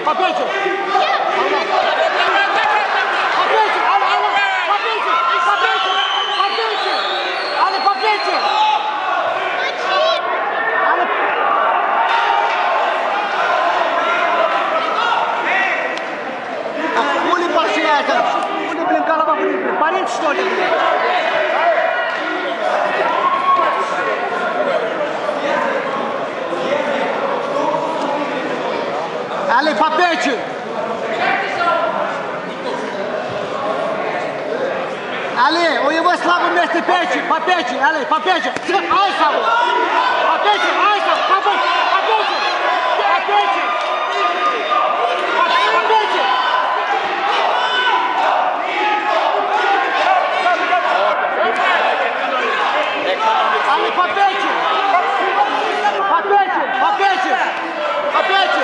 По печи! Парень, что ли, блин? Ali, по печи! Ali, у него слабое место печи, по печи, Ali, по печи! Айса! По печи, Айса! По печи! По печи! По печи! По печи! Ali, по печи! По печи! По печи! По печи!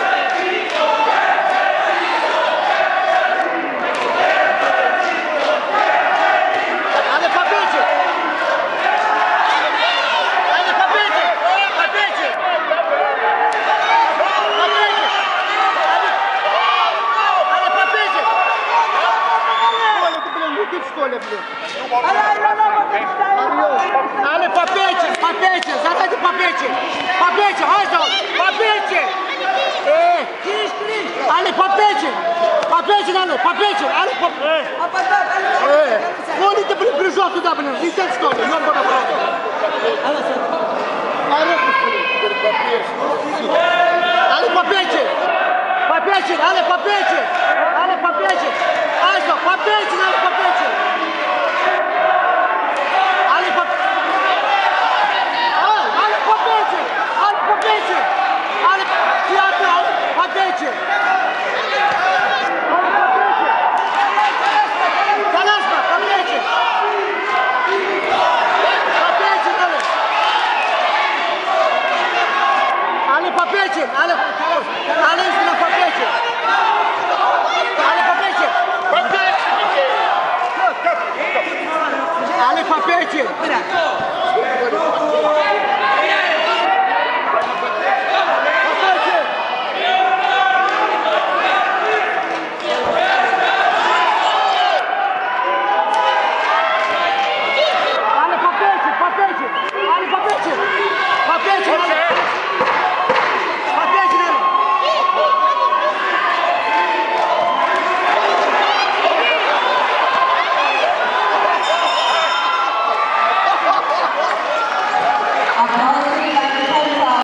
Ali, по печи, задайте по печи, Айза, по печи! Ali, по печи, надо, по печи, Ali, по печи! Он это, блин, прижал туда, блин, летит что ли, ёбана, брат!